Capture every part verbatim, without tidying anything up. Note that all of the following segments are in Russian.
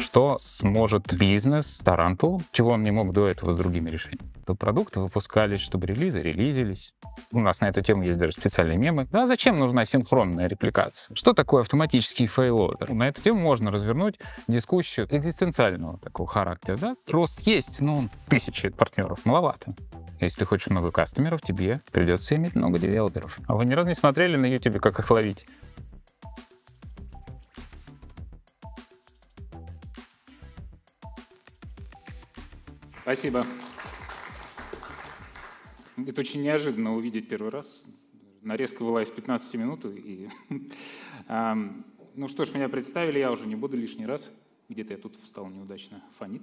Что сможет бизнес Tarantul, чего он не мог до этого с другими решениями? То продукты выпускались, чтобы релизы релизились. У нас на эту тему есть даже специальные мемы. Да, зачем нужна синхронная репликация? Что такое автоматический фейловер? На эту тему можно развернуть дискуссию экзистенциального такого характера. Да? Рост есть, но тысячи партнеров маловато. Если ты хочешь много кастомеров, тебе придется иметь много девелоперов. А вы ни разу не смотрели на YouTube, как их ловить? Спасибо. Это очень неожиданно увидеть первый раз. Нарезка была из пятнадцати минут. И... ну что ж, меня представили, я уже не буду лишний раз. Где-то я тут встал неудачно, фонит.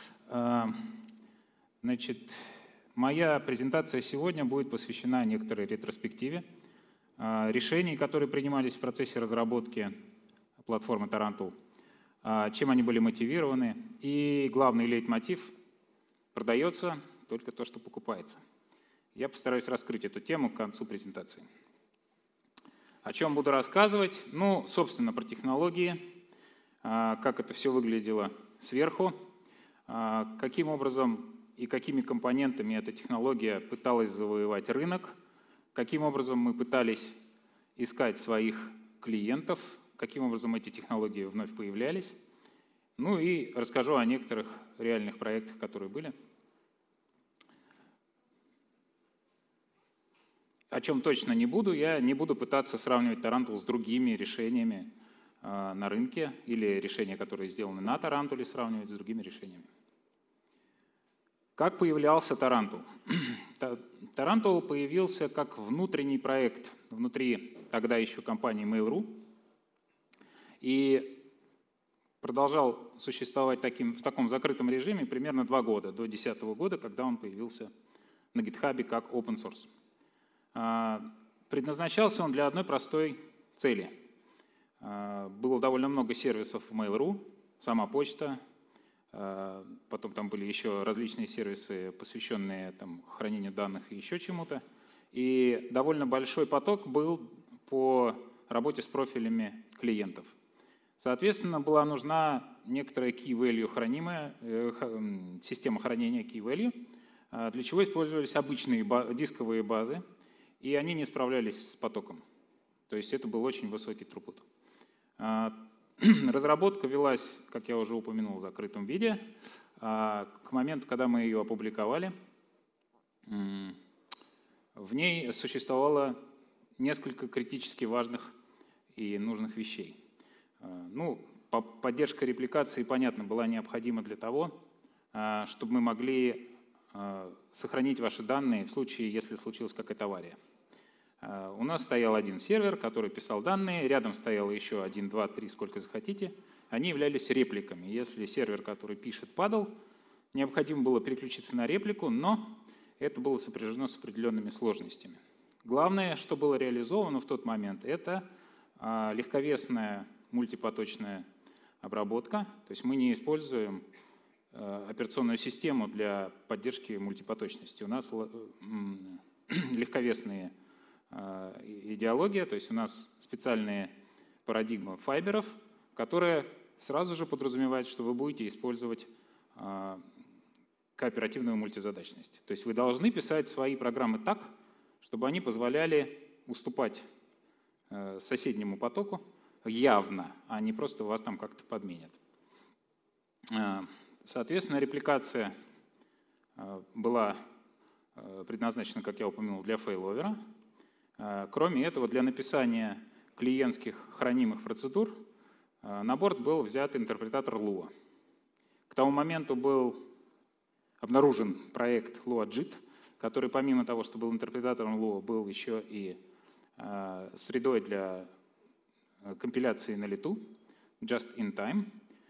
Значит, моя презентация сегодня будет посвящена некоторой ретроспективе решений, которые принимались в процессе разработки платформы Tarantul, чем они были мотивированы. И главный лейтмотив — продается только то, что покупается. Я постараюсь раскрыть эту тему к концу презентации. О чем буду рассказывать? Ну, собственно, про технологии, как это все выглядело сверху, каким образом и какими компонентами эта технология пыталась завоевать рынок, каким образом мы пытались искать своих клиентов, каким образом эти технологии вновь появлялись. Ну и расскажу о некоторых реальных проектах, которые были. О чем точно не буду, я не буду пытаться сравнивать Tarantul с другими решениями э, на рынке или решения, которые сделаны на Tarantul, сравнивать с другими решениями. Как появлялся Tarantul? Tarantul появился как внутренний проект внутри тогда еще компании Mail.ru и продолжал существовать таким, в таком закрытом режиме примерно два года, до две тысячи десятого года, когда он появился на GitHub как open source. Предназначался он для одной простой цели. Было довольно много сервисов в Mail.ru, сама почта, потом там были еще различные сервисы, посвященные там, хранению данных и еще чему-то. И довольно большой поток был по работе с профилями клиентов. Соответственно, была нужна некоторая key-value хранимая, э, система хранения key-value, для чего использовались обычные дисковые базы, и они не справлялись с потоком. То есть это был очень высокий throughput. Разработка велась, как я уже упомянул, в закрытом виде. К моменту, когда мы ее опубликовали, в ней существовало несколько критически важных и нужных вещей. Ну, поддержка репликации, понятно, была необходима для того, чтобы мы могли сохранить ваши данные в случае, если случилась какая-то авария. У нас стоял один сервер, который писал данные, рядом стояло еще один, два, три, сколько захотите. Они являлись репликами. Если сервер, который пишет, падал, необходимо было переключиться на реплику, но это было сопряжено с определенными сложностями. Главное, что было реализовано в тот момент, это легковесная мультипоточная обработка. То есть мы не используем операционную систему для поддержки мультипоточности. У нас легковесные идеология, то есть у нас специальные парадигмы файберов, которые сразу же подразумевают, что вы будете использовать кооперативную мультизадачность. То есть вы должны писать свои программы так, чтобы они позволяли уступать соседнему потоку явно, а не просто вас там как-то подменят. Соответственно, репликация была предназначена, как я упомянул, для фейловера. Кроме этого, для написания клиентских хранимых процедур на борт был взят интерпретатор Lua. К тому моменту был обнаружен проект LuaJIT, который помимо того, что был интерпретатором Lua, был еще и средой для компиляции на лету, just in time.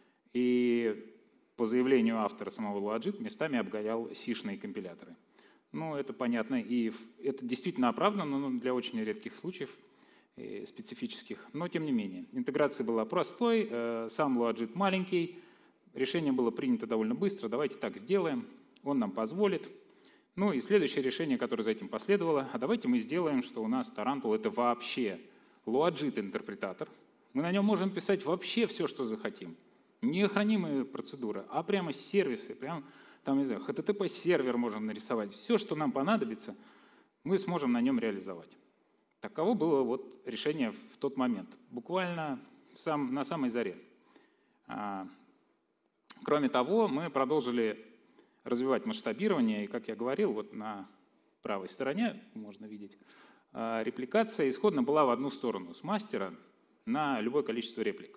И по заявлению автора самого LuaJIT местами обгонял сишные компиляторы. Ну, это понятно, и это действительно оправдано, но для очень редких случаев специфических. Но тем не менее, интеграция была простой, сам LuaJIT маленький, решение было принято довольно быстро, давайте так сделаем, он нам позволит. Ну и следующее решение, которое за этим последовало, а давайте мы сделаем, что у нас Tarantul — это вообще LuaJIT интерпретатор. Мы на нем можем писать вообще все, что захотим. Не хранимые процедуры, а прямо сервисы, прямо там, не знаю, эйч ти ти пи-сервер можем нарисовать. Все, что нам понадобится, мы сможем на нем реализовать. Таково было вот решение в тот момент, буквально сам, на самой заре. А, кроме того, мы продолжили развивать масштабирование, и, как я говорил, вот на правой стороне можно видеть, а, репликация исходно была в одну сторону, с мастера на любое количество реплик.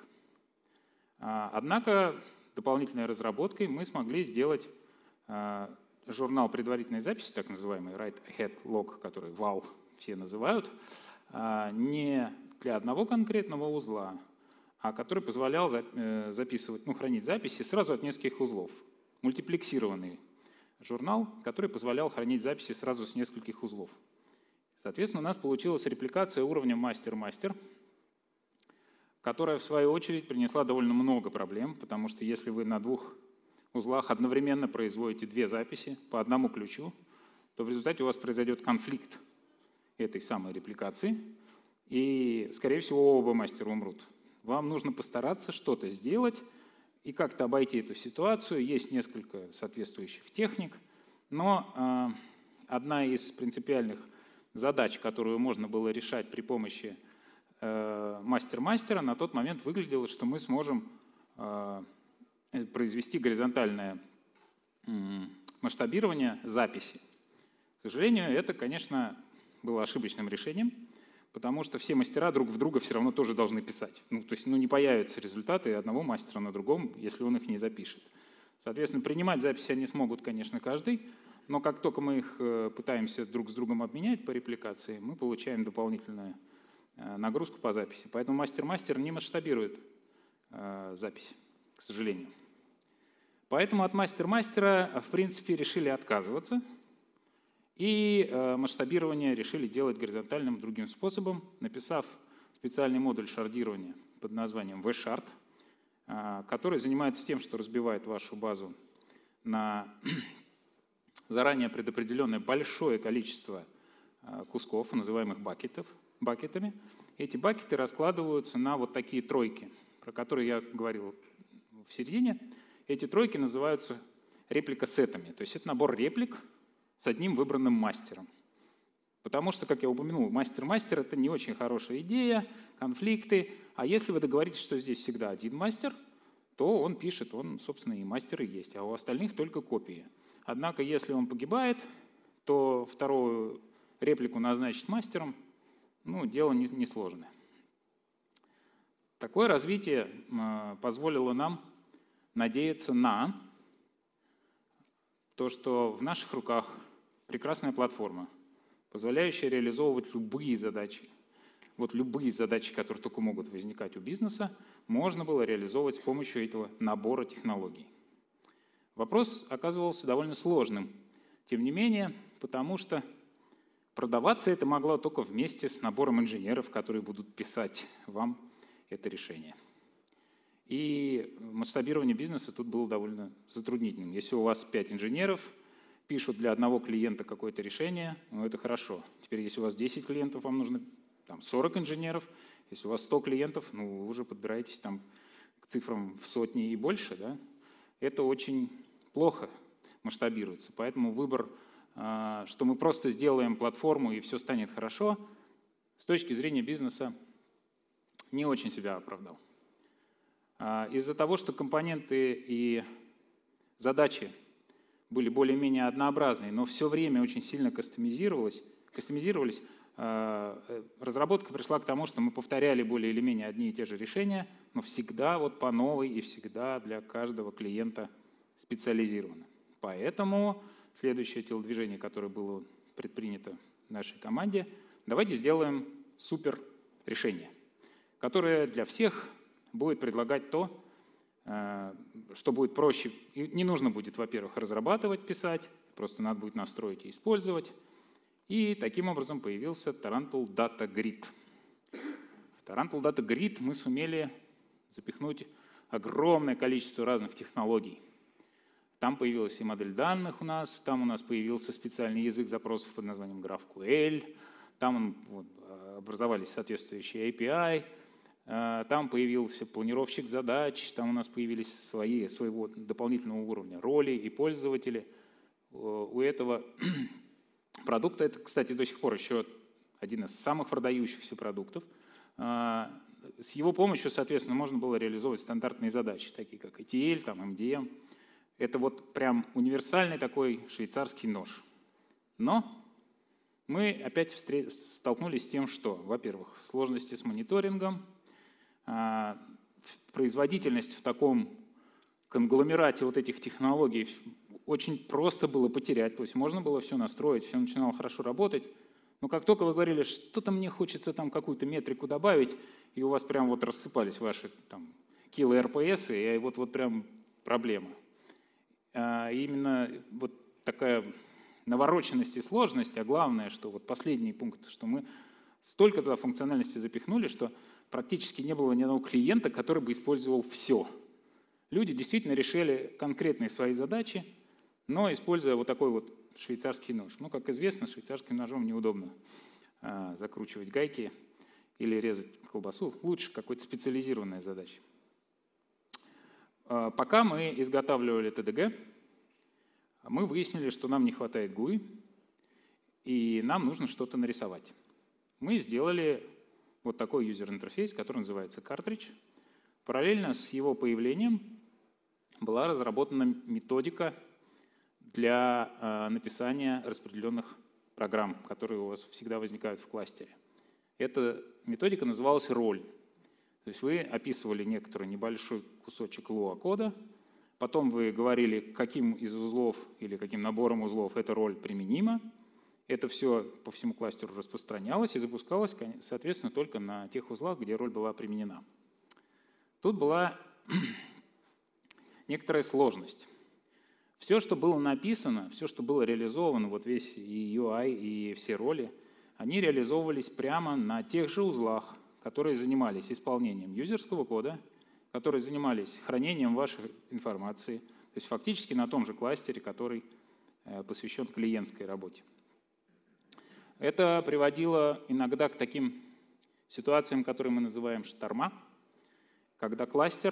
А, однако дополнительной разработкой мы смогли сделать а, журнал предварительной записи, так называемый Write Ahead Log, который вал все называют, а, не для одного конкретного узла, а который позволял записывать, ну, хранить записи сразу от нескольких узлов. Мультиплексированный журнал, который позволял хранить записи сразу с нескольких узлов. Соответственно, у нас получилась репликация уровня мастер-мастер, которая, в свою очередь, принесла довольно много проблем, потому что если вы на двух узлах одновременно производите две записи по одному ключу, то в результате у вас произойдет конфликт этой самой репликации, и, скорее всего, оба мастера умрут. Вам нужно постараться что-то сделать и как-то обойти эту ситуацию. Есть несколько соответствующих техник, но э, одна из принципиальных задач, которую можно было решать при помощи э, мастер-мастера, на тот момент выглядела, что мы сможем э, произвести горизонтальное э, масштабирование записи. К сожалению, это, конечно, было ошибочным решением, потому что все мастера друг в друга все равно тоже должны писать. Ну, то есть ну, не появятся результаты одного мастера на другом, если он их не запишет. Соответственно, принимать записи они смогут, конечно, каждый, но как только мы их пытаемся друг с другом обменять по репликации, мы получаем дополнительную нагрузку по записи. Поэтому мастер-мастер не масштабирует запись, к сожалению. Поэтому от мастер-мастера, в принципе, решили отказываться. И масштабирование решили делать горизонтальным другим способом, написав специальный модуль шардирования под названием ви-шард, который занимается тем, что разбивает вашу базу на заранее предопределенное большое количество кусков, называемых бакетов, бакетами. Эти бакеты раскладываются на вот такие тройки, про которые я говорил в середине. Эти тройки называются реплика-сетами, то есть это набор реплик с одним выбранным мастером. Потому что, как я упомянул, мастер-мастер — это не очень хорошая идея, конфликты. А если вы договоритесь, что здесь всегда один мастер, то он пишет, он, собственно, и мастер и есть, а у остальных только копии. Однако, если он погибает, то вторую реплику назначить мастером, ну, дело несложное. Такое развитие позволило нам надеяться на то, что в наших руках прекрасная платформа, позволяющая реализовывать любые задачи. Вот любые задачи, которые только могут возникать у бизнеса, можно было реализовывать с помощью этого набора технологий. Вопрос оказывался довольно сложным, тем не менее, потому что продаваться это могло только вместе с набором инженеров, которые будут писать вам это решение. И масштабирование бизнеса тут было довольно затруднительным. Если у вас пять инженеров пишут для одного клиента какое-то решение, ну это хорошо. Теперь, если у вас десять клиентов, вам нужно там, сорок инженеров. Если у вас сто клиентов, ну вы уже подбираетесь там, к цифрам в сотни и больше. Да? Это очень плохо масштабируется. Поэтому выбор, что мы просто сделаем платформу и все станет хорошо, с точки зрения бизнеса не очень себя оправдал. Из-за того, что компоненты и задачи были более-менее однообразные, но все время очень сильно кастомизировались, кастомизировались, разработка пришла к тому, что мы повторяли более или менее одни и те же решения, но всегда вот по новой и всегда для каждого клиента специализированно. Поэтому следующее телодвижение, которое было предпринято в нашей команде, давайте сделаем супер решение, которое для всех будет предлагать то, что будет проще. И не нужно будет, во-первых, разрабатывать, писать, просто надо будет настроить и использовать. И таким образом появился Tarantul Data Grid. В Tarantul Data Grid мы сумели запихнуть огромное количество разных технологий. Там появилась и модель данных у нас, там у нас появился специальный язык запросов под названием GraphQL, там вот, образовались соответствующие эй пи ай, Там появился планировщик задач, там у нас появились свои, своего дополнительного уровня роли и пользователи. У этого продукта, это, кстати, до сих пор еще один из самых продающихся продуктов. С его помощью, соответственно, можно было реализовывать стандартные задачи, такие как и ти эль, там, эм ди эм. Это вот прям универсальный такой швейцарский нож. Но мы опять столкнулись с тем, что, во-первых, сложности с мониторингом, производительность в таком конгломерате вот этих технологий очень просто было потерять. То есть можно было все настроить, все начинало хорошо работать. Но как только вы говорили, что-то мне хочется там какую-то метрику добавить, и у вас прям вот рассыпались ваши там кило эр пи эс, и вот, вот прям проблема. А именно вот такая навороченность и сложность, а главное, что вот последний пункт, что мы столько туда функциональности запихнули, что практически не было ни одного клиента, который бы использовал все. Люди действительно решили конкретные свои задачи, но используя вот такой вот швейцарский нож. Ну, как известно, швейцарским ножом неудобно а, закручивать гайки или резать колбасу. Лучше какой-то специализированная задача. А, пока мы изготавливали тэ дэ гэ, мы выяснили, что нам не хватает гу ай, и нам нужно что-то нарисовать. Мы сделали вот такой юзер-интерфейс, который называется картридж. Параллельно с его появлением была разработана методика для э, написания распределенных программ, которые у вас всегда возникают в кластере. Эта методика называлась роль. То есть вы описывали некоторый небольшой кусочек луа-кода, потом вы говорили, каким из узлов или каким набором узлов эта роль применима. Это все по всему кластеру распространялось и запускалось, соответственно, только на тех узлах, где роль была применена. Тут была некоторая сложность. Все, что было написано, все, что было реализовано, вот весь и ю ай, и все роли, они реализовывались прямо на тех же узлах, которые занимались исполнением юзерского кода, которые занимались хранением вашей информации, то есть фактически на том же кластере, который посвящен клиентской работе. Это приводило иногда к таким ситуациям, которые мы называем шторма, когда кластер,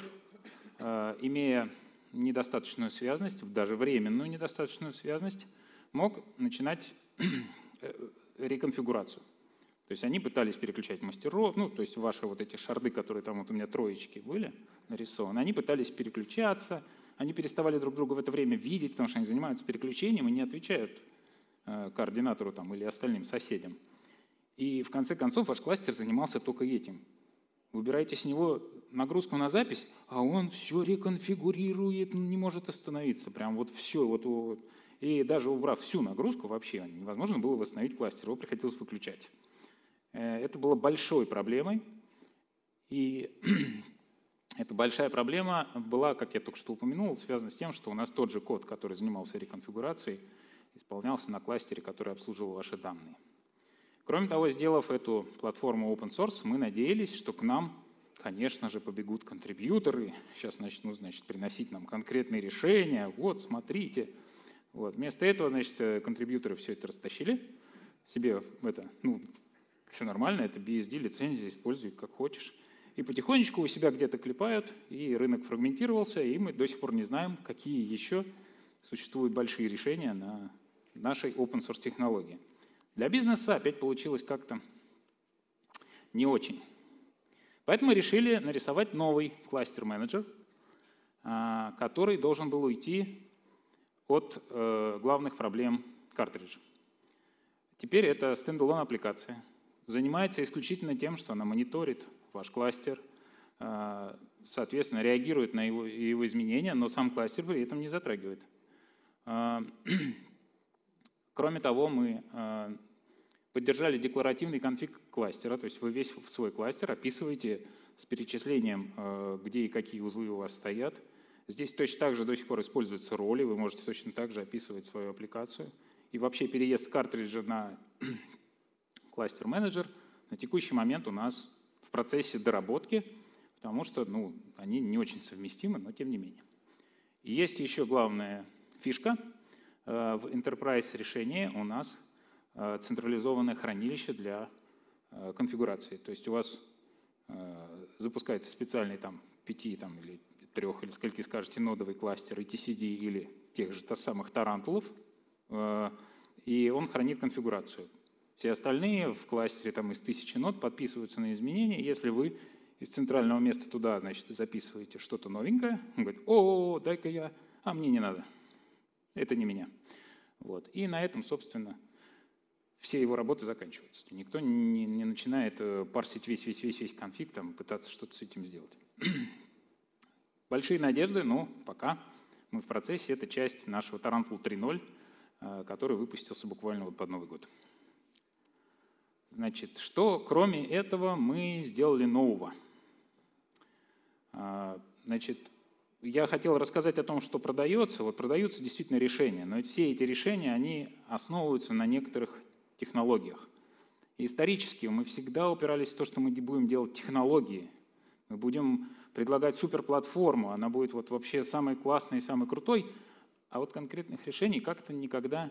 имея недостаточную связность, даже временную недостаточную связность, мог начинать реконфигурацию. То есть они пытались переключать мастеров, ну, то есть ваши вот эти шарды, которые там вот у меня троечки были нарисованы, они пытались переключаться, они переставали друг друга в это время видеть, потому что они занимаются переключением и не отвечают э, координатору там, или остальным соседям. И в конце концов ваш кластер занимался только этим. Выбираете с него нагрузку на запись, а он все реконфигурирует, не может остановиться. Прям вот все. Вот, вот. И даже убрав всю нагрузку, вообще невозможно было восстановить кластер, его приходилось выключать. Это было большой проблемой. И эта большая проблема была, как я только что упомянул, связана с тем, что у нас тот же код, который занимался реконфигурацией, исполнялся на кластере, который обслуживал ваши данные. Кроме того, сделав эту платформу open source, мы надеялись, что к нам, конечно же, побегут контрибьюторы, сейчас начнут, значит, приносить нам конкретные решения, вот, смотрите. Вот. Вместо этого, значит, контрибьюторы все это растащили себе, это, ну, все нормально, это би эс ди, лицензия, используй как хочешь. И потихонечку у себя где-то клепают, и рынок фрагментировался, и мы до сих пор не знаем, какие еще существуют большие решения на нашей open source технологии. Для бизнеса опять получилось как-то не очень. Поэтому мы решили нарисовать новый кластер-менеджер, который должен был уйти от главных проблем картриджа. Теперь это стендалон аппликация. Занимается исключительно тем, что она мониторит ваш кластер, соответственно, реагирует на его, его изменения, но сам кластер при этом не затрагивает. Кроме того, мы поддержали декларативный конфиг кластера, то есть вы весь свой кластер описываете с перечислением, где и какие узлы у вас стоят. Здесь точно так же до сих пор используются роли, вы можете точно так же описывать свою аппликацию. И вообще переезд с картриджа на кластер-менеджер на текущий момент у нас в процессе доработки, потому что ну, они не очень совместимы, но тем не менее. И есть еще главная фишка. В Enterprise решении у нас централизованное хранилище для конфигурации. То есть у вас запускается специальный там пяти там, или трех, или скольки скажете, нодовый кластер и ти си ди или тех же самых тарантулов, и он хранит конфигурацию. Все остальные в кластере там, из тысячи нод подписываются на изменения. Если вы из центрального места туда, значит, записываете что-то новенькое, он говорит: о, дай-ка я, а мне не надо, это не меня. Вот. И на этом, собственно, все его работы заканчиваются. Никто не, не начинает парсить весь-весь-весь-весь конфиг, там, пытаться что-то с этим сделать. Большие надежды, но пока мы в процессе. Это часть нашего Tarantul три ноль, который выпустился буквально вот под Новый год. Значит, что кроме этого мы сделали нового? Значит, я хотел рассказать о том, что продается. Вот продаются действительно решения, но все эти решения, они основываются на некоторых технологиях. И исторически мы всегда упирались в то, что мы будем делать технологии. Мы будем предлагать суперплатформу, она будет вот вообще самой классной и самой крутой, а вот конкретных решений как-то никогда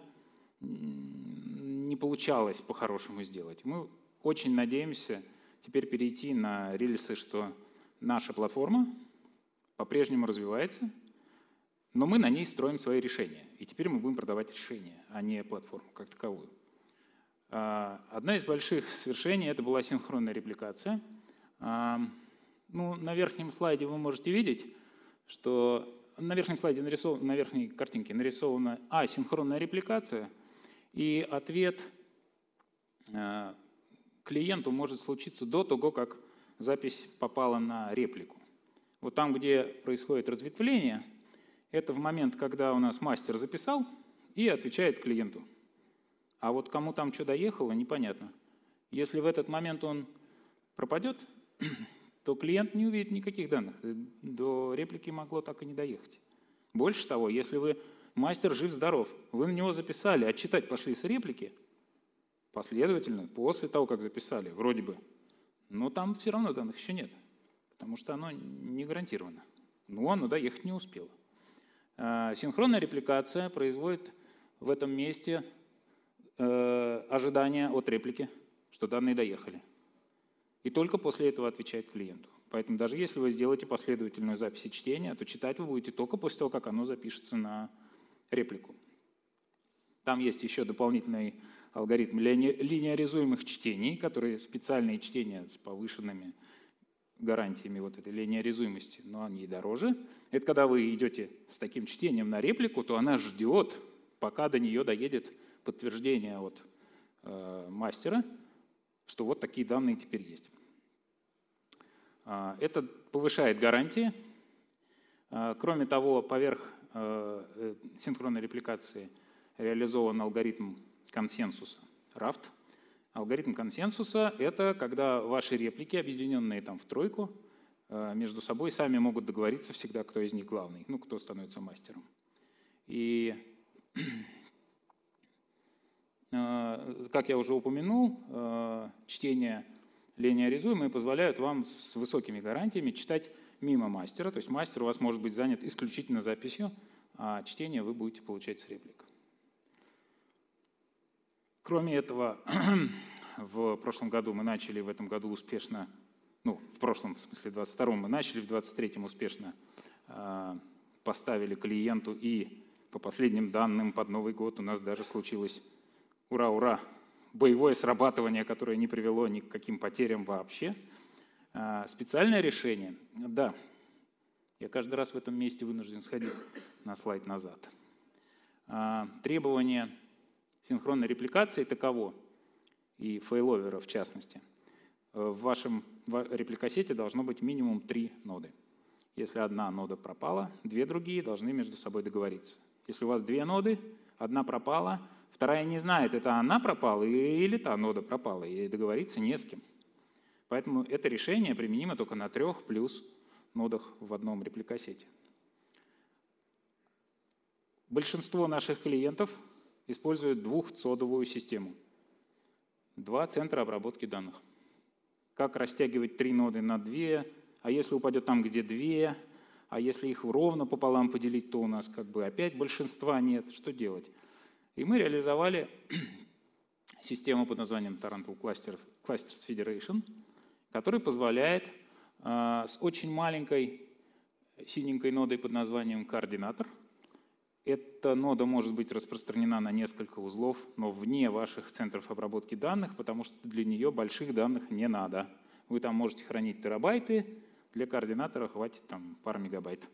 не получалось по-хорошему сделать. Мы очень надеемся теперь перейти на рельсы, что наша платформа по-прежнему развивается, но мы на ней строим свои решения. И теперь мы будем продавать решения, а не платформу как таковую. Одна из больших свершений — это была синхронная репликация. Ну, на верхнем слайде вы можете видеть, что на верхнем слайде нарисован, на верхней картинке нарисована асинхронная репликация, и ответ э, клиенту может случиться до того, как запись попала на реплику. Вот там, где происходит разветвление, это в момент, когда у нас мастер записал и отвечает клиенту. А вот кому там что доехало, непонятно. Если в этот момент он пропадет, то клиент не увидит никаких данных. До реплики могло так и не доехать. Больше того, если вы мастер жив-здоров, вы на него записали, а читать пошли с реплики последовательно, после того, как записали, вроде бы, но там все равно данных еще нет, потому что оно не гарантировано. Но оно доехать не успело. Синхронная репликация производит в этом месте ожидание от реплики, что данные доехали. И только после этого отвечает клиенту. Поэтому даже если вы сделаете последовательную запись чтения, то читать вы будете только после того, как оно запишется на реплику. Там есть еще дополнительный алгоритм линеаризуемых чтений, которые специальные чтения с повышенными гарантиями вот этой линеаризуемости, но они дороже. Это когда вы идете с таким чтением на реплику, то она ждет, пока до нее доедет подтверждение от э, мастера, что вот такие данные теперь есть. Это повышает гарантии. Кроме того, поверх синхронной репликации реализован алгоритм консенсуса рафт. Алгоритм консенсуса — это когда ваши реплики, объединенные там в тройку, между собой сами могут договориться всегда, кто из них главный, ну, кто становится мастером. И, как я уже упомянул, чтение линеаризуемые позволяют вам с высокими гарантиями читать мимо мастера. То есть мастер у вас может быть занят исключительно записью, а чтение вы будете получать с реплик. Кроме этого, в прошлом году мы начали, в этом году успешно, ну, в прошлом, в смысле, в двадцать втором мы начали, в двадцать третьем успешно э, поставили клиенту, и по последним данным под Новый год у нас даже случилось, ура-ура, боевое срабатывание, которое не привело ни к каким потерям вообще. Специальное решение, да, я каждый раз в этом месте вынужден сходить на слайд назад. Требование синхронной репликации таково, и фейловера в частности. В вашем репликосете должно быть минимум три ноды. Если одна нода пропала, две другие должны между собой договориться. Если у вас две ноды, одна пропала, вторая не знает, это она пропала или та нода пропала, и договориться не с кем. Поэтому это решение применимо только на трех плюс нодах в одном репликосете. Большинство наших клиентов используют двухцодовую систему. Два центра обработки данных. Как растягивать три ноды на две, а если упадет там, где две, а если их ровно пополам поделить, то у нас как бы опять большинства нет. Что делать? И мы реализовали систему под названием Tarantul Clusters Federation, которая позволяет с очень маленькой синенькой нодой под названием координатор. Эта нода может быть распространена на несколько узлов, но вне ваших центров обработки данных, потому что для нее больших данных не надо. Вы там можете хранить терабайты, для координатора хватит там пар мегабайт.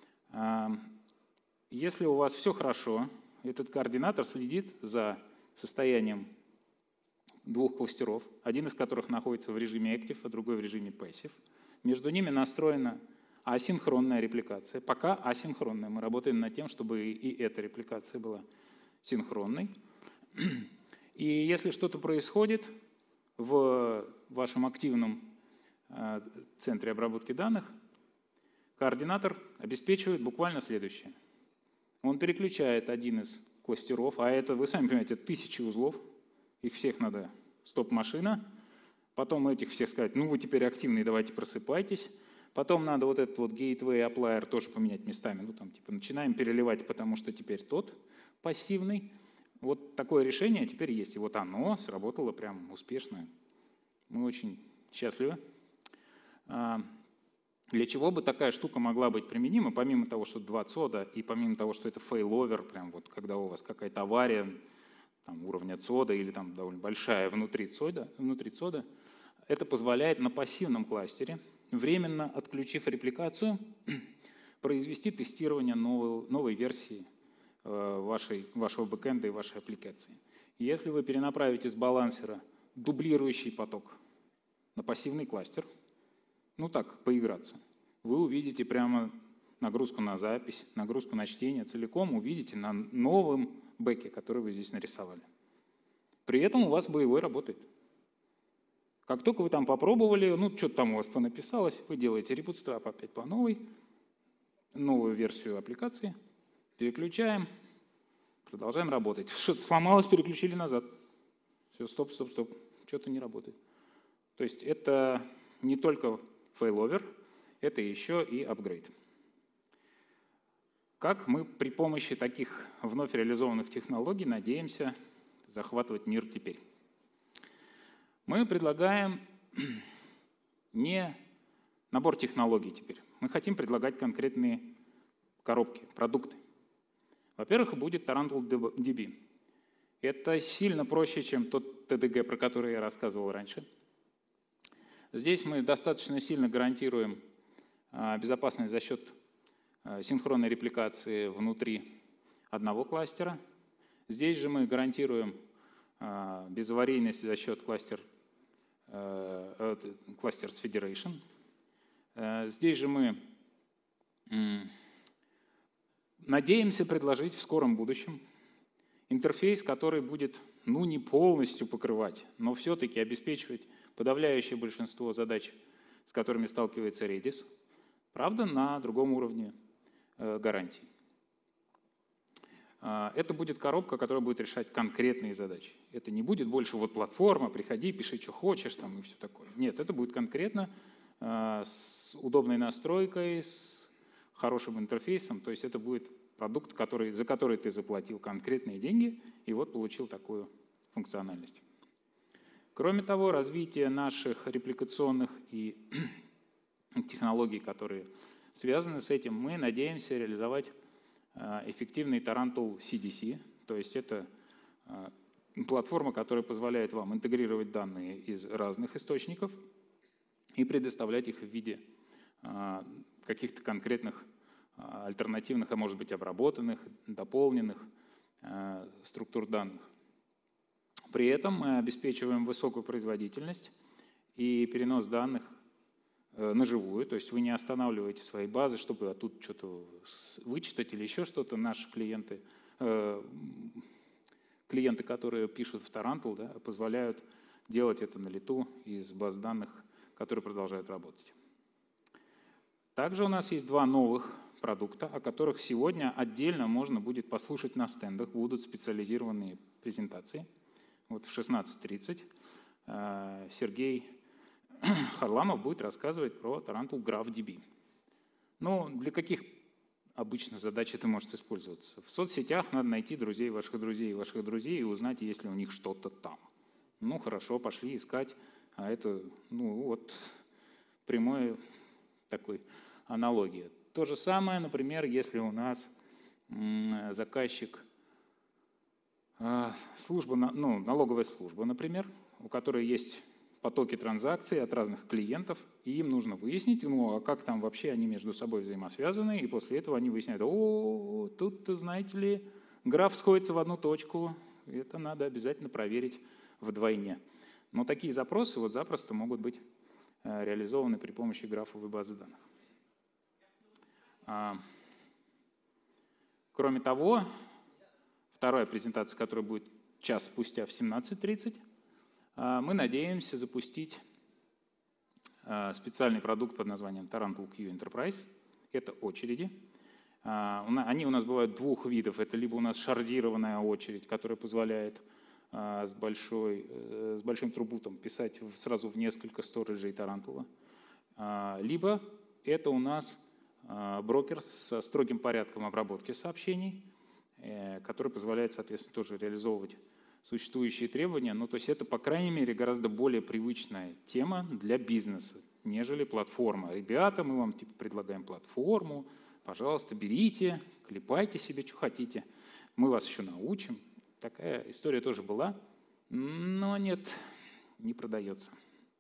Если у вас все хорошо, этот координатор следит за состоянием двух кластеров, один из которых находится в режиме Active, а другой в режиме Passive. Между ними настроена асинхронная репликация. Пока асинхронная. Мы работаем над тем, чтобы и эта репликация была синхронной. И если что-то происходит в вашем активном центре обработки данных, координатор обеспечивает буквально следующее. Он переключает один из кластеров, а это, вы сами понимаете, тысячи узлов, их всех надо стоп-машина, потом этих всех сказать, ну вы теперь активные, давайте просыпайтесь. Потом надо вот этот вот gateway applier тоже поменять местами. Ну, там, типа, начинаем переливать, потому что теперь тот пассивный. Вот такое решение теперь есть. И вот оно сработало прям успешно. Мы очень счастливы. Для чего бы такая штука могла быть применима, помимо того, что два цода, и помимо того, что это failover, прям вот когда у вас какая-то авария там, уровня цода или там довольно большая внутри цода, внутри цода, это позволяет на пассивном кластере, временно отключив репликацию, произвести тестирование новой, новой версии э, вашей, вашего бэкэнда и вашей аппликации. Если вы перенаправите с балансера дублирующий поток на пассивный кластер, ну так, поиграться, вы увидите прямо нагрузку на запись, нагрузку на чтение, целиком увидите на новом бэке, который вы здесь нарисовали. При этом у вас боевой работает. Как только вы там попробовали, ну, что-то там у вас понаписалось, вы делаете ребутстрап опять по новой, новую версию аппликации, переключаем, продолжаем работать. Что-то сломалось, переключили назад. Все, стоп, стоп, стоп, что-то не работает. То есть это не только failover, это еще и апгрейд. Как мы при помощи таких вновь реализованных технологий надеемся захватывать мир теперь? Мы предлагаем не набор технологий теперь. Мы хотим предлагать конкретные коробки, продукты. Во-первых, будет TarantulDB. Это сильно проще, чем тот тэ дэ гэ, про который я рассказывал раньше. Здесь мы достаточно сильно гарантируем безопасность за счет синхронной репликации внутри одного кластера. Здесь же мы гарантируем безаварийность за счет кластер, кластер с Federation. Здесь же мы надеемся предложить в скором будущем интерфейс, который будет ну, не полностью покрывать, но все-таки обеспечивать подавляющее большинство задач, с которыми сталкивается Redis, правда, на другом уровне э, гарантий. Э, это будет коробка, которая будет решать конкретные задачи. Это не будет больше вот платформа, приходи, пиши, что хочешь, там, и все такое. Нет, это будет конкретно э, с удобной настройкой, с хорошим интерфейсом, то есть это будет продукт, который, за который ты заплатил конкретные деньги и вот получил такую функциональность. Кроме того, развитие наших репликационных и технологий, которые связаны с этим, мы надеемся реализовать эффективный Tarantul си ди си, то есть это платформа, которая позволяет вам интегрировать данные из разных источников и предоставлять их в виде каких-то конкретных альтернативных, а может быть обработанных, дополненных структур данных. При этом мы обеспечиваем высокую производительность и перенос данных на живую, то есть вы не останавливаете свои базы, чтобы оттуда что-то вычитать или еще что-то. Наши клиенты, э, клиенты, которые пишут в Tarantul, да, позволяют делать это на лету из баз данных, которые продолжают работать. Также у нас есть два новых продукта, о которых сегодня отдельно можно будет послушать на стендах, будут специализированные презентации. Вот в шестнадцать тридцать Сергей Харламов будет рассказывать про Tarantul GraphDB. Ну, для каких обычно задач это может использоваться? В соцсетях надо найти друзей ваших друзей и ваших друзей и узнать, есть ли у них что-то там. Ну, хорошо, пошли искать, а это, ну, вот, прямой такой аналогии. То же самое, например, если у нас заказчик, служба, ну, налоговая служба, например, у которой есть потоки транзакций от разных клиентов, и им нужно выяснить, ну, а как там вообще они между собой взаимосвязаны, и после этого они выясняют, о, тут, знаете ли, граф сходится в одну точку, это надо обязательно проверить вдвойне. Но такие запросы вот запросто могут быть реализованы при помощи графовой базы данных. Кроме того, вторая презентация, которая будет час спустя в семнадцать тридцать, мы надеемся запустить специальный продукт под названием Tarantul Q Enterprise. Это очереди. Они у нас бывают двух видов. Это либо у нас шардированная очередь, которая позволяет с, большой, с большим трубутом писать сразу в несколько сториджей Тарантула. Либо это у нас брокер со строгим порядком обработки сообщений, который позволяет, соответственно, тоже реализовывать существующие требования. Ну, то есть это, по крайней мере, гораздо более привычная тема для бизнеса, нежели платформа. Ребята, мы вам типа предлагаем платформу, пожалуйста, берите, клепайте себе, что хотите. Мы вас еще научим. Такая история тоже была, но нет, не продается.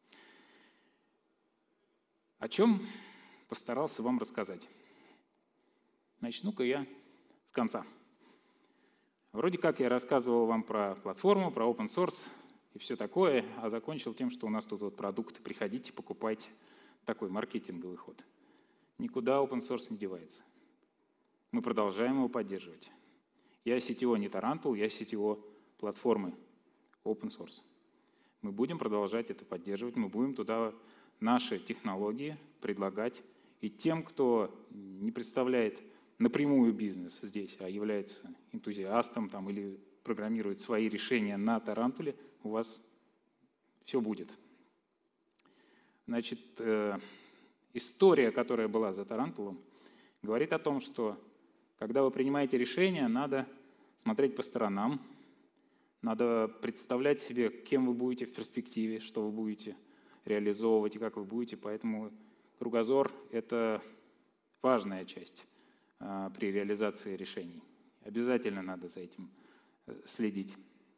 О чем постарался вам рассказать? Начну-ка я с конца. Вроде как я рассказывал вам про платформу, про open source и все такое, а закончил тем, что у нас тут вот продукты, приходите, покупайте. Такой маркетинговый ход. Никуда open source не девается. Мы продолжаем его поддерживать. Я си ти о не Tarantul, я си ти о платформы open source. Мы будем продолжать это поддерживать, мы будем туда наши технологии предлагать. И тем, кто не представляет напрямую бизнес здесь, а является энтузиастом там, или программирует свои решения на Тарантуле, у вас все будет. Значит, э, история, которая была за Тарантулом, говорит о том, что когда вы принимаете решение, надо смотреть по сторонам, надо представлять себе, кем вы будете в перспективе, что вы будете реализовывать и как вы будете. Поэтому кругозор — это важная часть а, при реализации решений. Обязательно надо за этим следить.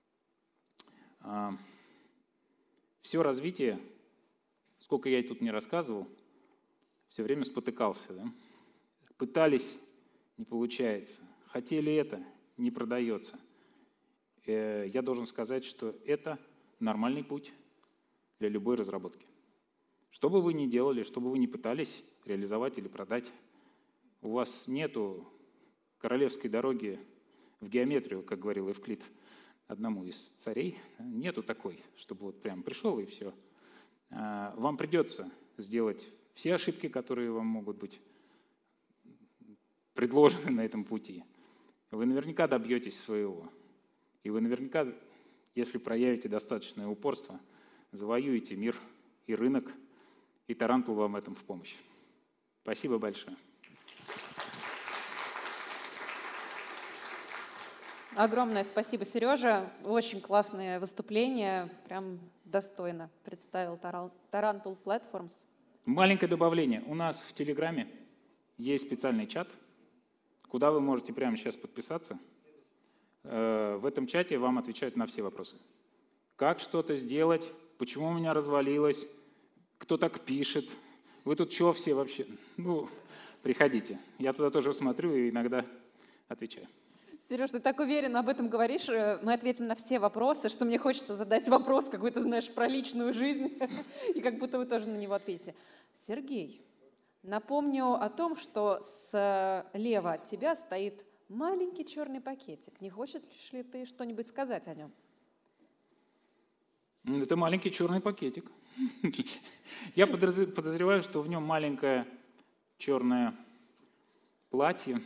А, все развитие, сколько я тут не рассказывал, все время спотыкался. Да? Пытались, не получается. Хотели это, не продается. Э, я должен сказать, что это нормальный путь для любой разработки. Что бы вы ни делали, что бы вы ни пытались реализовать или продать, у вас нету королевской дороги в геометрию, как говорил Евклид одному из царей. Нету такой, чтобы вот прям пришел и все. Вам придется сделать все ошибки, которые вам могут быть предложены на этом пути. Вы наверняка добьетесь своего. И вы наверняка, если проявите достаточное упорство, завоюете мир и рынок, и Тарантул вам в этом в помощь. Спасибо большое. Огромное спасибо, Сережа. Очень классное выступление. Прям достойно представил Tarantul Platforms. Маленькое добавление. У нас в Телеграме есть специальный чат, куда вы можете прямо сейчас подписаться. В этом чате вам отвечают на все вопросы. Как что-то сделать, почему у меня развалилось, кто так пишет, вы тут что все вообще? Ну, приходите. Я туда тоже смотрю и иногда отвечаю. Сереж, ты так уверенно об этом говоришь, мы ответим на все вопросы, что мне хочется задать вопрос какой-то, знаешь, про личную жизнь, и как будто вы тоже на него ответите. Сергей, напомню о том, что слева от тебя стоит маленький черный пакетик. Не хочешь ли ты что-нибудь сказать о нем? Это маленький черный пакетик. Я подозреваю, что в нем маленькое черное платье.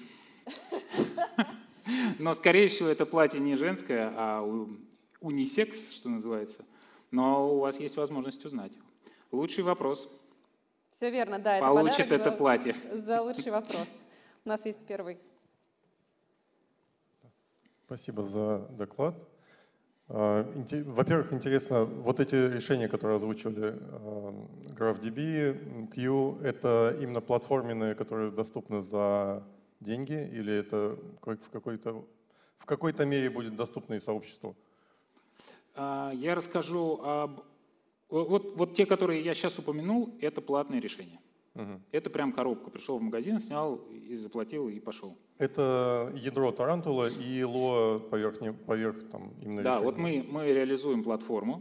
Но, скорее всего, это платье не женское, а унисекс, что называется. Но у вас есть возможность узнать. Лучший вопрос. Все верно, да. Это получит это за, платье. За лучший вопрос. У нас есть первый. Спасибо за доклад. Во-первых, интересно, вот эти решения, которые озвучивали GraphDB, Q, это именно платформенные, которые доступны за деньги, или это в какой-то, в какой-то мере будет доступно и сообществу? Я расскажу об... Вот, вот те, которые я сейчас упомянул, это платные решения. Угу. Это прям коробка. Пришел в магазин, снял и заплатил, и пошел. Это ядро Тарантула и Lua поверх, поверх там, именно Да, решения. вот мы, мы реализуем платформу.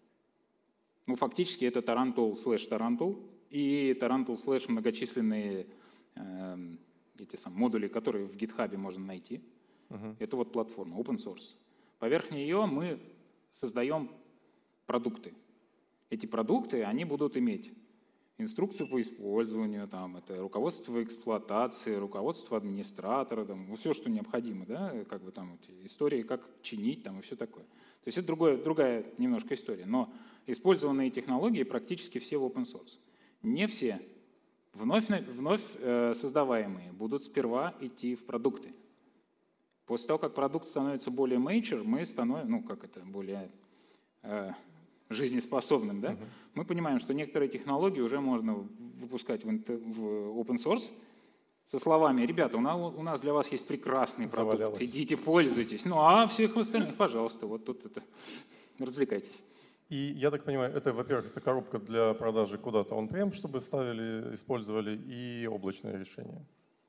Ну, фактически это Tarantul слэш Tarantul и Tarantul слэш многочисленные э, эти сам, модули, которые в GitHub можно найти. Угу. Это вот платформа, open source. Поверх нее мы создаем продукты. Эти продукты, они будут иметь инструкцию по использованию, там, это руководство эксплуатации, руководство администратора, там, ну, все, что необходимо, да, как бы там истории, как чинить там, и все такое. То есть это другое, другая немножко история. Но использованные технологии практически все в open source. Не все вновь, вновь э, создаваемые будут сперва идти в продукты. После того, как продукт становится более mature, мы становимся, ну как это, более... Э, жизнеспособным, да, uh-huh. мы понимаем, что некоторые технологии уже можно выпускать в, в open source со словами: ребята, у нас, у нас для вас есть прекрасный продукт, Завалялось. идите, пользуйтесь. Ну а всех остальных, пожалуйста, вот тут это, развлекайтесь. И я так понимаю, это, во-первых, это коробка для продажи куда-то on-prem, чтобы ставили, использовали, и облачное решение.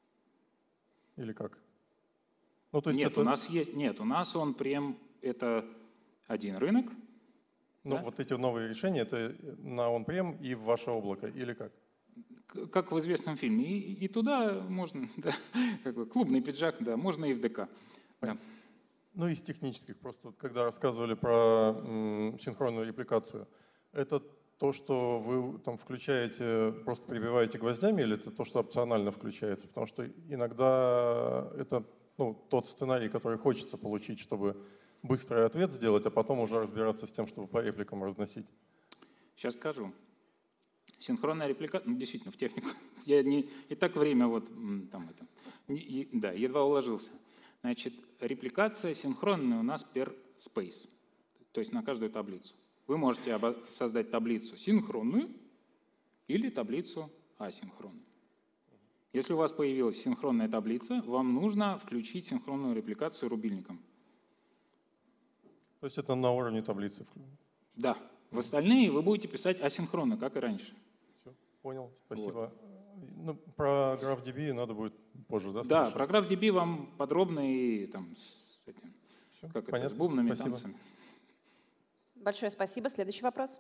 Или как? Ну, то есть нет, это... у нас есть, нет, у нас on-prem это один рынок. Ну, да? Вот эти новые решения, это на on-prem и в ваше облако, или как? Как в известном фильме. И, и туда можно, да, как бы клубный пиджак, да, можно и в ДК. Да. Ну, из технических, просто когда рассказывали про м, синхронную репликацию, это то, что вы там включаете, просто прибиваете гвоздями, или это то, что опционально включается? Потому что иногда это ну, тот сценарий, который хочется получить, чтобы быстрый ответ сделать, а потом уже разбираться с тем, чтобы по репликам разносить. Сейчас скажу. Синхронная репликация, ну действительно, в технику. Я не, и так время вот там это, не, да, едва уложился. Значит, репликация синхронная у нас per space, то есть на каждую таблицу. Вы можете создать таблицу синхронную или таблицу асинхронную. Если у вас появилась синхронная таблица, вам нужно включить синхронную репликацию рубильником. То есть это на уровне таблицы? Да. В остальные вы будете писать асинхронно, как и раньше. Все, понял, спасибо. Вот. Ну, про GraphDB надо будет позже, да? Да, про GraphDB вам подробно и там с этим, Все, как понятно. это, с бубнами, спасибо. танцами. Большое спасибо. Следующий вопрос.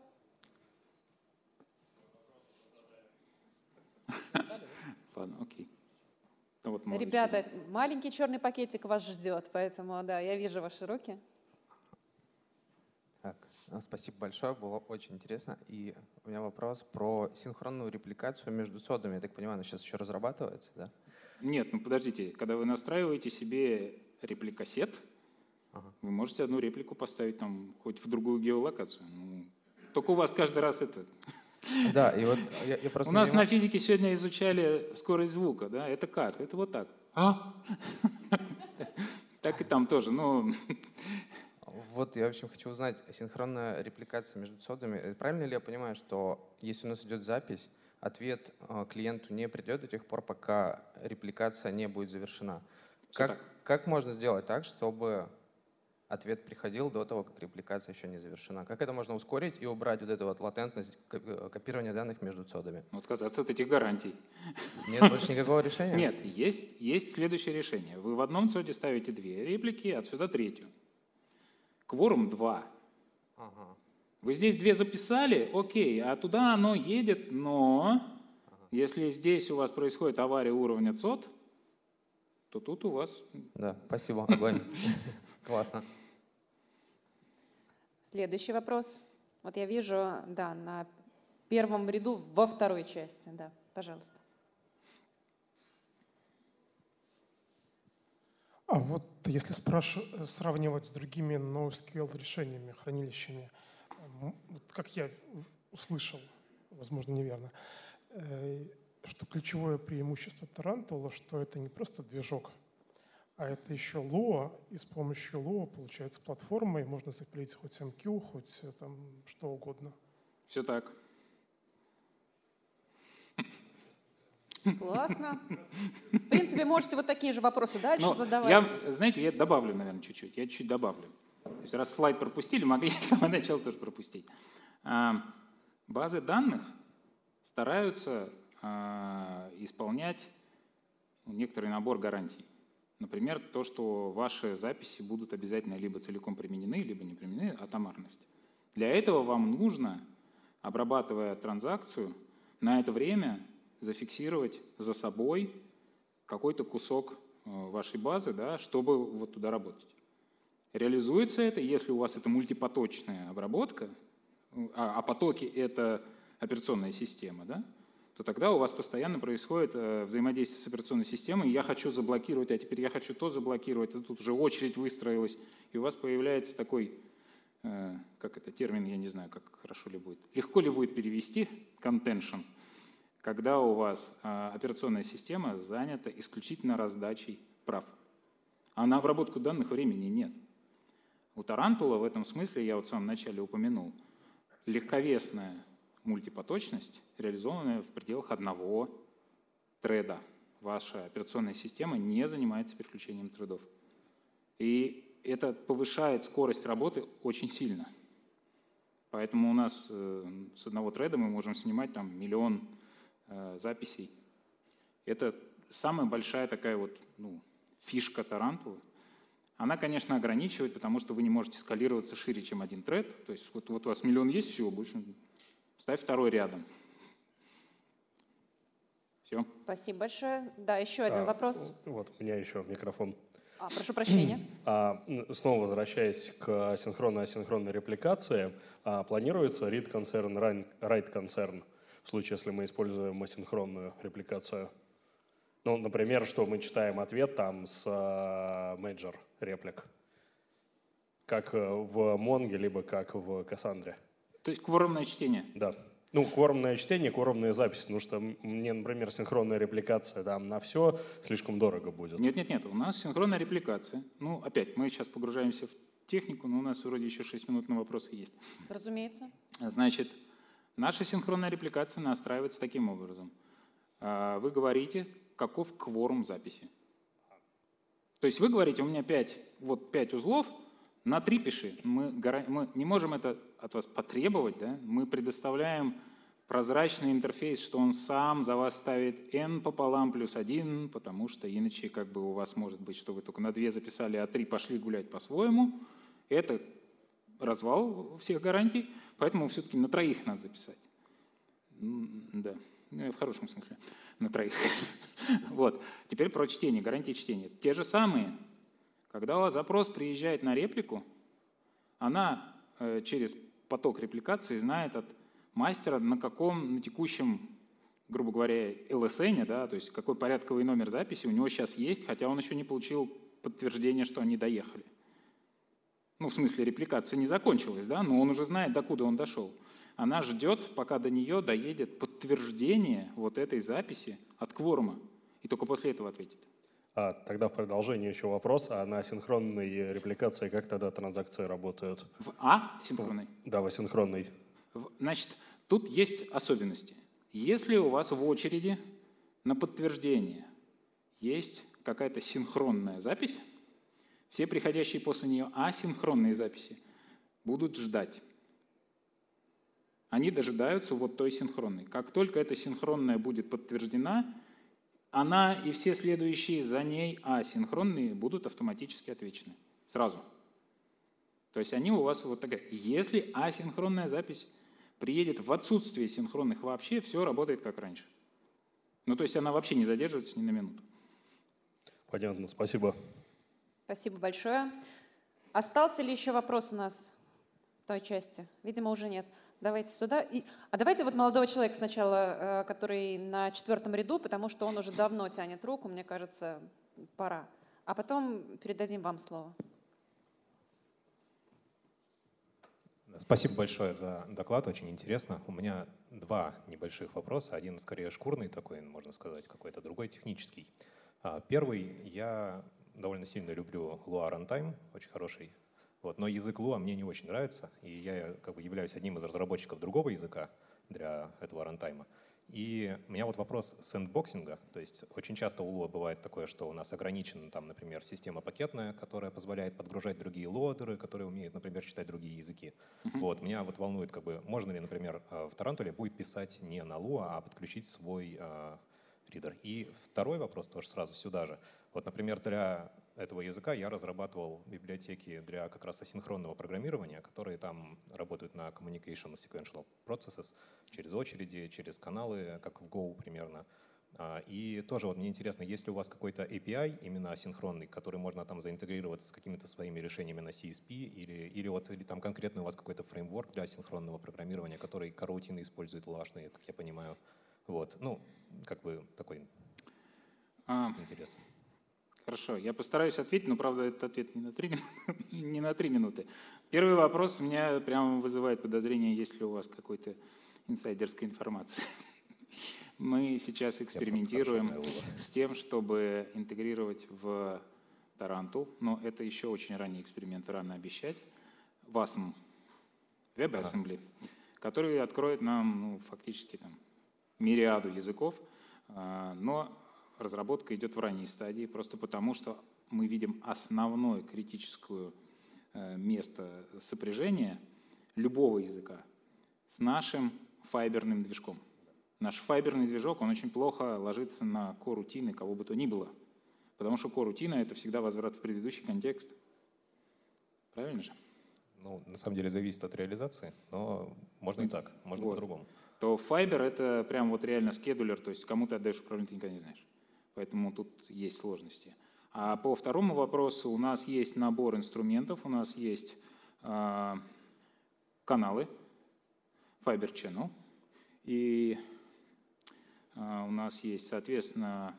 Ладно, окей. Вот Ребята, маленький черный пакетик вас ждет, поэтому, да, я вижу ваши руки. Так, спасибо большое, было очень интересно. И у меня вопрос про синхронную репликацию между содами. Я так понимаю, она сейчас еще разрабатывается, да? Нет, ну подождите, когда вы настраиваете себе репликасет, ага. вы можете одну реплику поставить там хоть в другую геолокацию. Ну, только у вас каждый раз это... Да, и вот я, я просто... У нас на физике сегодня изучали скорость звука, да, это как? Это вот так. А? Так и там тоже, ну... Вот я, в общем, хочу узнать, синхронная репликация между содами. Правильно ли я понимаю, что если у нас идет запись, ответ клиенту не придет до тех пор, пока репликация не будет завершена? Как, как можно сделать так, чтобы ответ приходил до того, как репликация еще не завершена? Как это можно ускорить и убрать вот эту вот латентность копирования данных между содами? Отказаться от этих гарантий. Нет больше никакого решения? Нет, есть, есть следующее решение. Вы в одном соде ставите две реплики, отсюда третью. Кворум два. Ага. Вы здесь две записали, окей, а туда оно едет, но ага. если здесь у вас происходит авария уровня цод, то тут у вас... Да, спасибо, огонь. Классно. Следующий вопрос. Вот я вижу, да, на первом ряду во второй части. Да, пожалуйста. А вот если спрашивать, сравнивать с другими NoSQL решениями, хранилищами, вот как я услышал, возможно, неверно, что ключевое преимущество Тарантула, что это не просто движок, а это еще лоа, и с помощью лоа получается платформа, и можно запилить хоть эм кью, хоть там что угодно. Все так. Классно. В принципе, можете вот такие же вопросы дальше Но задавать. я, знаете, я добавлю, наверное, чуть-чуть. Я чуть добавлю. То есть раз слайд пропустили, могли с самого начала тоже пропустить. А, базы данных стараются а, исполнять некоторый набор гарантий. Например, то, что ваши записи будут обязательно либо целиком применены, либо не применены, атомарность. Для этого вам нужно, обрабатывая транзакцию, на это время зафиксировать за собой какой-то кусок вашей базы, да, чтобы вот туда работать. Реализуется это, если у вас это мультипоточная обработка, а, а потоки — это операционная система, да, то тогда у вас постоянно происходит э, взаимодействие с операционной системой. Я хочу заблокировать, а теперь я хочу то заблокировать, а тут уже очередь выстроилась, и у вас появляется такой, э, как это термин, я не знаю, как хорошо ли будет, легко ли будет перевести, contention, когда у вас э, операционная система занята исключительно раздачей прав. А на обработку данных времени нет. У Тарантула в этом смысле, я вот в самом начале упомянул, легковесная мультипоточность, реализованная в пределах одного треда. Ваша операционная система не занимается переключением тредов. И это повышает скорость работы очень сильно. Поэтому у нас э, с одного треда мы можем снимать там миллион э, записей. Это самая большая такая вот ну, фишка Тарантула. Она, конечно, ограничивает, потому что вы не можете скалироваться шире, чем один тред. То есть вот, вот у вас миллион есть, всего больше. Ставь второй рядом. Все. Спасибо большое. Да, еще один а, вопрос. Вот, у меня еще микрофон. А, прошу прощения. А, снова возвращаясь к синхронно-асинхронной репликации, а, планируется read concern, write concern в случае, если мы используем асинхронную репликацию? Ну, например, что мы читаем ответ там с major реплик, как в Монге, либо как в Кассандре. То есть кворумное чтение? Да. Ну, кворумное чтение, кворумная запись, потому что мне, например, синхронная репликация там на все слишком дорого будет. Нет-нет-нет, у нас синхронная репликация. Ну, опять, мы сейчас погружаемся в технику, но у нас вроде еще шесть минут на вопросы есть. Разумеется. Значит, наша синхронная репликация настраивается таким образом. Вы говорите, каков кворум записи. То есть вы говорите, у меня пять, вот пять узлов, на три пиши. Мы, мы не можем это от вас потребовать, да? Мы предоставляем прозрачный интерфейс, что он сам за вас ставит n пополам плюс один, потому что иначе как бы у вас может быть, что вы только на две записали, а три пошли гулять по-своему. Это развал всех гарантий, поэтому все-таки на троих надо записать. Да, в хорошем смысле, на троих. Вот. Теперь про чтение, гарантии чтения. Те же самые. Когда у вас запрос приезжает на реплику, она э, через поток репликации знает от мастера, на каком, на текущем, грубо говоря, эл эс эн, да, то есть какой порядковый номер записи у него сейчас есть, хотя он еще не получил подтверждение, что они доехали. Ну, в смысле, репликация не закончилась, да, но он уже знает, докуда он дошел. Она ждет, пока до нее доедет подтверждение вот этой записи от кворума, и только после этого ответит. А, тогда в продолжение еще вопрос, а на асинхронной репликации как тогда транзакции работают? В асинхронной? Да, в асинхронной. Значит, тут есть особенности. Если у вас в очереди на подтверждение есть какая-то синхронная запись, все приходящие после нее асинхронные записи будут ждать. Они дожидаются вот той синхронной. Как только эта синхронная будет подтверждена, она и все следующие за ней асинхронные будут автоматически отвечены. Сразу. То есть они у вас вот такая. Если асинхронная запись приедет в отсутствие синхронных вообще, все работает как раньше. Ну, то есть она вообще не задерживается ни на минуту. Понятно, спасибо. Спасибо большое. Остался ли еще вопрос у нас в той части? Видимо, уже нет. Давайте сюда. И... А давайте вот молодого человека сначала, который на четвертом ряду, потому что он уже давно тянет руку, мне кажется, пора. А потом передадим вам слово. Спасибо большое за доклад, очень интересно. У меня два небольших вопроса. Один скорее шкурный такой, можно сказать, какой-то другой технический. Первый, я довольно сильно люблю Lua Runtime, очень хороший. Вот, но язык Lua мне не очень нравится, и я как бы являюсь одним из разработчиков другого языка для этого рантайма. И у меня вот вопрос сэндбоксинга. То есть очень часто у Lua бывает такое, что у нас ограничена, там, например, система пакетная, которая позволяет подгружать другие лоадеры, которые умеют, например, читать другие языки. Uh-huh. Вот, меня вот волнует, как бы, можно ли, например, в Тарантуле будет писать не на Lua, а подключить свой э, ридер. И второй вопрос тоже сразу сюда же. Вот, например, для этого языка я разрабатывал библиотеки для как раз асинхронного программирования, которые там работают на communication sequential processes, через очереди, через каналы, как в Go примерно. И тоже вот мне интересно, есть ли у вас какой-то эй пи ай именно асинхронный, который можно там заинтегрироваться с какими-то своими решениями на си эс пи, или, или, вот, или там конкретно у вас какой-то фреймворк для асинхронного программирования, который короутины использует лашные, как я понимаю. Вот, ну, как бы такой а, интерес. Хорошо, я постараюсь ответить, но, правда, этот ответ не на три, не на три минуты. Первый вопрос у меня прямо вызывает подозрение, есть ли у вас какой-то инсайдерская информация. Мы сейчас экспериментируем с тем, чтобы интегрировать в Tarantul, но это еще очень ранний эксперимент, рано обещать, васм, WebAssembly, который откроет нам ну, фактически там, мириаду языков, но разработка идет в ранней стадии, просто потому что мы видим основное критическое место сопряжения любого языка с нашим файберным движком. Наш файберный движок, он очень плохо ложится на корутины, кого бы то ни было, потому что корутина — это всегда возврат в предыдущий контекст. Правильно же? Ну, на самом деле зависит от реализации, но можно и так, можно вот. по-другому. То Fiber — это прям вот реально скедулер, то есть кому ты отдаешь управление, ты никогда не знаешь. Поэтому тут есть сложности. А по второму вопросу у нас есть набор инструментов, у нас есть э, каналы, Fiber Channel, и э, у нас есть, соответственно,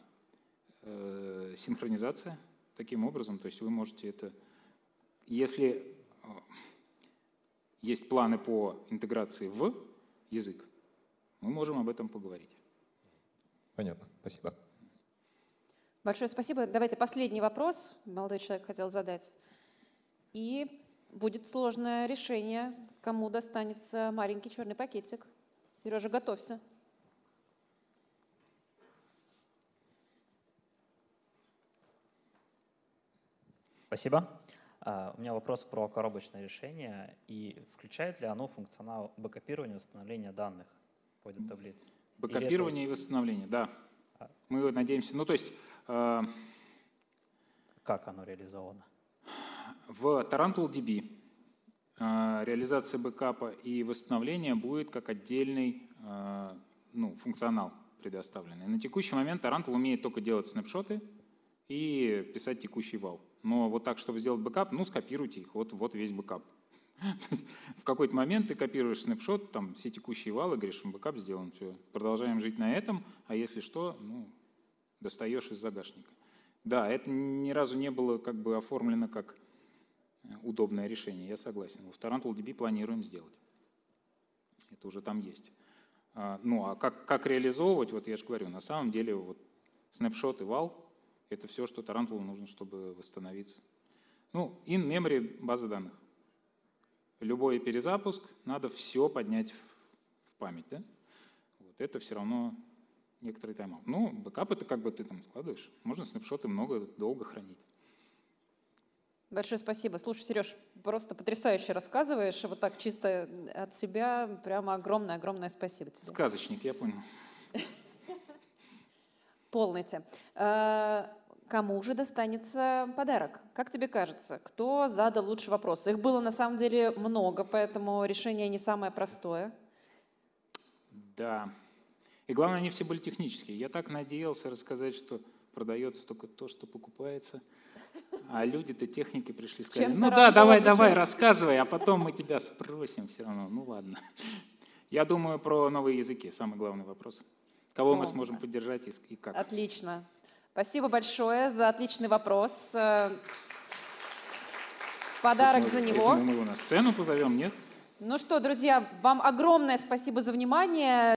э, синхронизация таким образом. То есть вы можете это... Если э, есть планы по интеграции в язык, мы можем об этом поговорить. Понятно, спасибо. Большое спасибо. Давайте последний вопрос молодой человек хотел задать. И будет сложное решение, кому достанется маленький черный пакетик. Сережа, готовься. Спасибо. Uh, у меня вопрос про коробочное решение. И включает ли оно функционал бэкапирования и восстановления данных по этой таблице? Бэкапирование это... и восстановление, да. А. Мы надеемся, ну то есть... Uh, как оно реализовано? В TarantulDB uh, реализация бэкапа и восстановления будет как отдельный uh, ну, функционал предоставленный. На текущий момент Tarantul умеет только делать снапшоты и писать текущий вал. Но вот так, чтобы сделать бэкап, ну скопируйте их, вот, вот весь бэкап. В какой-то момент ты копируешь снапшот, там все текущие валы, говоришь, бэкап сделан, все, продолжаем жить на этом, а если что, ну, достаешь из загашника. Да, это ни разу не было как бы оформлено как удобное решение, я согласен. В TarantulDB планируем сделать. Это уже там есть. А, ну а как, как реализовывать, вот я же говорю, на самом деле вот снапшот и вал — это все, что Tarantul нужно, чтобы восстановиться. Ну, in-memory база данных. Любой перезапуск, надо все поднять в память. Да? Вот это все равно некоторый тайм-аут. Ну, бэкап — это как бы ты там складываешь. Можно снапшоты много, долго хранить. Большое спасибо. Слушай, Сереж, просто потрясающе рассказываешь. Вот так чисто от себя прямо огромное-огромное спасибо тебе. Сказочник, я понял. Полноте. Кому же достанется подарок? Как тебе кажется, кто задал лучший вопрос? Их было на самом деле много, поэтому решение не самое простое. Да. И главное, они все были технические. Я так надеялся рассказать, что продается только то, что покупается. А люди-то техники пришли, сказали, ну да, давай, давай, рассказывай, а потом мы тебя спросим все равно. Ну ладно. Я думаю про новые языки, самый главный вопрос. Кого мы сможем поддержать и как. Отлично. Спасибо большое за отличный вопрос. Подарок за него. Мы его на сцену позовем, нет? Ну что, друзья, вам огромное спасибо за внимание.